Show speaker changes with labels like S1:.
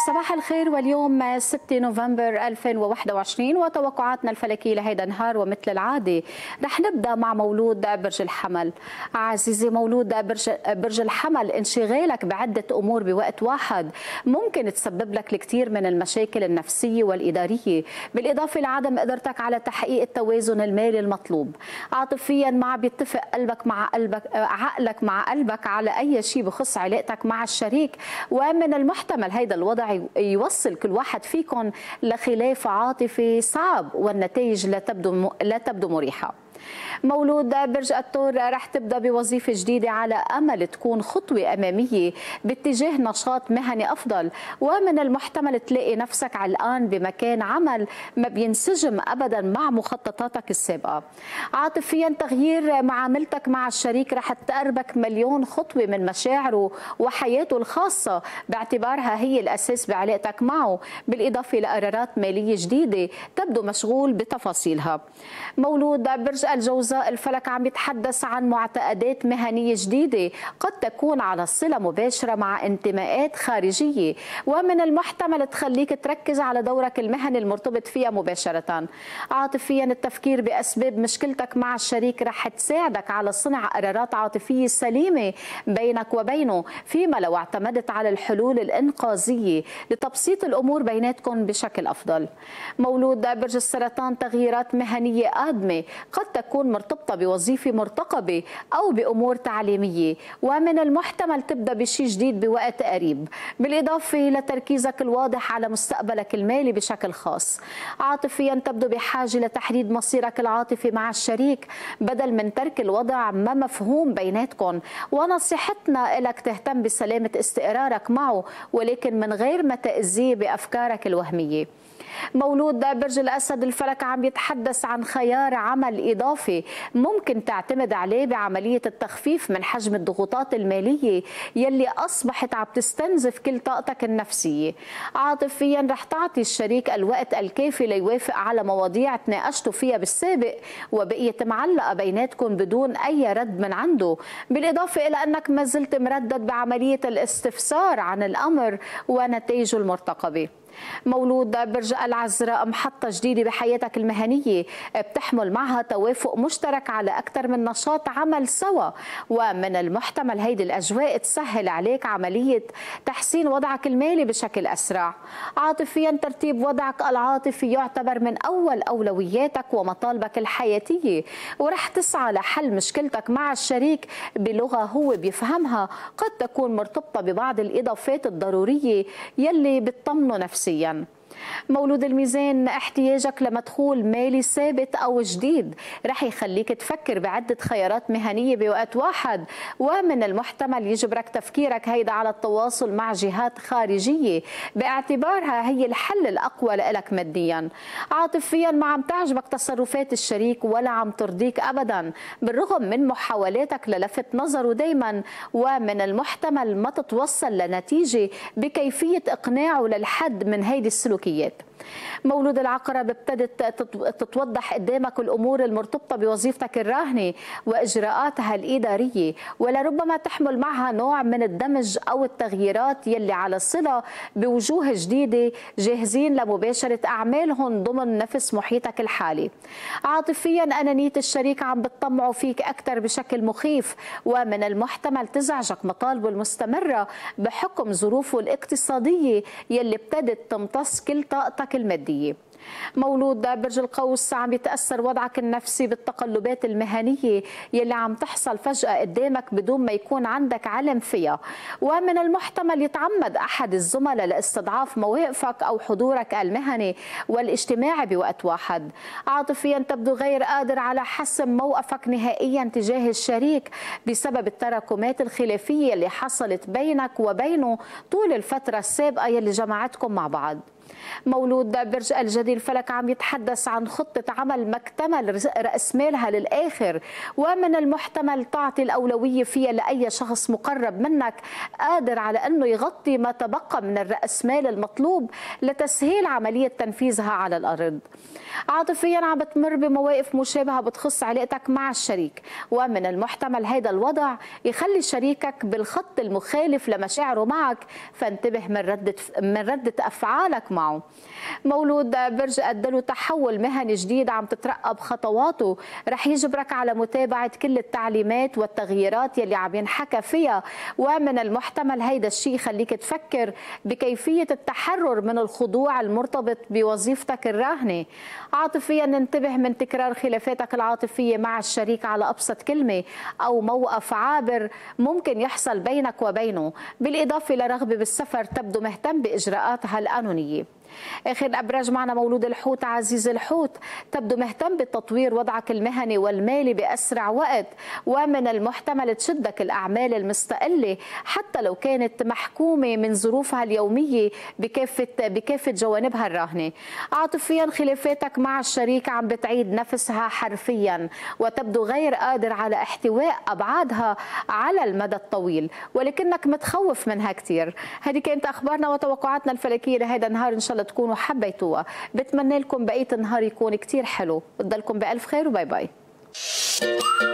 S1: صباح الخير، واليوم 6 نوفمبر 2021 وتوقعاتنا الفلكية لهيدا النهار. ومثل العادة رح نبدأ مع مولود برج الحمل. عزيزي مولود برج الحمل، انشغالك بعدة أمور بوقت واحد ممكن تسبب لك الكثير من المشاكل النفسية والإدارية، بالإضافة لعدم قدرتك على تحقيق التوازن المالي المطلوب. عاطفيا ما بيتفق عقلك مع قلبك على أي شيء بخص علاقتك مع الشريك، ومن المحتمل هيدا الوضع يوصل كل واحد فيكم لخلاف عاطفي صعب والنتائج لا تبدو مريحة. مولود برج الثور، رح تبدأ بوظيفة جديدة على أمل تكون خطوة أمامية باتجاه نشاط مهني أفضل، ومن المحتمل تلاقي نفسك علقان بمكان عمل ما بينسجم أبدا مع مخططاتك السابقة. عاطفيا تغيير معاملتك مع الشريك رح تقربك مليون خطوة من مشاعره وحياته الخاصة، باعتبارها هي الأساس بعلاقتك معه، بالإضافة لقرارات مالية جديدة تبدو مشغول بتفاصيلها. مولود برج الجوزاء، الفلك عم يتحدث عن معتقدات مهنية جديدة قد تكون على صلة مباشرة مع انتماءات خارجية، ومن المحتمل تخليك تركز على دورك المهني المرتبط فيها مباشرة. عاطفيا التفكير بأسباب مشكلتك مع الشريك رح تساعدك على صنع قرارات عاطفية سليمة بينك وبينه، فيما لو اعتمدت على الحلول الإنقاذية لتبسيط الأمور بيناتكم بشكل أفضل. مولود برج السرطان، تغييرات مهنية قادمة قد تكون مرتبطة بوظيفة مرتقبة أو بأمور تعليمية، ومن المحتمل تبدأ بشيء جديد بوقت قريب، بالإضافة لتركيزك الواضح على مستقبلك المالي بشكل خاص. عاطفيا تبدو بحاجة لتحديد مصيرك العاطفي مع الشريك بدل من ترك الوضع ما مفهوم بيناتكم، ونصيحتنا لك تهتم بسلامة استقرارك معه، ولكن من غير ما تأذيه بأفكارك الوهمية. مولود برج الأسد، الفلك عم يتحدث عن خيار عمل إضافي ممكن تعتمد عليه بعملية التخفيف من حجم الضغوطات المالية يلي أصبحت عم تستنزف كل طاقتك النفسية. عاطفيا رح تعطي الشريك الوقت الكافي ليوافق على مواضيع تناقشتوا فيها بالسابق وبقيت معلقة بيناتكم بدون أي رد من عنده، بالإضافة إلى أنك ما زلت مردد بعملية الاستفسار عن الأمر ونتائجه المرتقبة. مولود برج العذراء، محطة جديدة بحياتك المهنية بتحمل معها توافق مشترك على أكثر من نشاط عمل سوا، ومن المحتمل هيدي الأجواء تسهل عليك عملية تحسين وضعك المالي بشكل أسرع. عاطفيا ترتيب وضعك العاطفي يعتبر من أول أولوياتك ومطالبك الحياتية، ورح تسعى لحل مشكلتك مع الشريك بلغة هو بيفهمها قد تكون مرتبطة ببعض الإضافات الضرورية يلي بتطمنه نفسيا. مولود الميزان، احتياجك لمدخول مالي ثابت أو جديد رح يخليك تفكر بعدة خيارات مهنية بوقت واحد، ومن المحتمل يجبرك تفكيرك هيدا على التواصل مع جهات خارجية باعتبارها هي الحل الأقوى لك ماديا. عاطفيا ما عم تعجبك تصرفات الشريك ولا عم ترضيك أبدا بالرغم من محاولاتك للفت نظره دايما، ومن المحتمل ما تتوصل لنتيجة بكيفية إقناعه للحد من هيدي السلوكيات. مولود العقرب، ابتدت تتوضح قدامك الأمور المرتبطة بوظيفتك الراهنة وإجراءاتها الإدارية، ولربما تحمل معها نوع من الدمج أو التغييرات يلي على صلة بوجوه جديدة جاهزين لمباشرة أعمالهم ضمن نفس محيطك الحالي. عاطفيا أنانية الشريك عم بتطمعوا فيك أكثر بشكل مخيف، ومن المحتمل تزعجك مطالبه المستمرة بحكم ظروفه الاقتصادية يلي ابتدت تمتص كل طاقتك المادية. مولود برج القوس، عم يتأثر وضعك النفسي بالتقلبات المهنية يلي عم تحصل فجأة قدامك بدون ما يكون عندك علم فيها، ومن المحتمل يتعمد أحد الزملاء لاستضعاف مواقفك أو حضورك المهني والاجتماعي بوقت واحد. عاطفيا تبدو غير قادر على حسم موقفك نهائيا تجاه الشريك بسبب التراكمات الخلافية اللي حصلت بينك وبينه طول الفترة السابقة يلي جمعتكم مع بعض. مولود برج الجدي، سيدي الفلك عم يتحدث عن خطة عمل ما اكتمل رأس مالها للآخر، ومن المحتمل تعطي الأولوية فيها لأي شخص مقرب منك قادر على أنه يغطي ما تبقى من الرأس مال المطلوب لتسهيل عملية تنفيذها على الأرض. عاطفيا عم بتمر بمواقف مشابهة بتخص علاقتك مع الشريك، ومن المحتمل هذا الوضع يخلي شريكك بالخط المخالف لمشاعره معك، فانتبه من ردة أفعالك معه. مولود برج الدلو تحول مهني جديد عم تترقب خطواته، رح يجبرك على متابعة كل التعليمات والتغييرات يلي عم ينحكى فيها، ومن المحتمل هيدا الشيء يخليك تفكر بكيفية التحرر من الخضوع المرتبط بوظيفتك الراهنة. عاطفيا انتبه من تكرار خلافاتك العاطفية مع الشريك على أبسط كلمة أو موقف عابر ممكن يحصل بينك وبينه، بالإضافة لرغبة بالسفر تبدو مهتم بإجراءاتها القانونية. آخر أبراج معنا مولود الحوت. عزيز الحوت، تبدو مهتم بتطوير وضعك المهني والمالي بأسرع وقت، ومن المحتمل تشدك الأعمال المستقلة حتى لو كانت محكومة من ظروفها اليومية بكافة جوانبها الراهنة. عاطفيا خلافاتك مع الشريك عم بتعيد نفسها حرفيا، وتبدو غير قادر على احتواء أبعادها على المدى الطويل، ولكنك متخوف منها كثير. هذه كانت أخبارنا وتوقعاتنا الفلكية لهذا النهار، إن شاء الله تكونوا حبيتوها. بتمنى لكم بقية النهار يكون كتير حلو. بضلكم بألف خير وباي باي.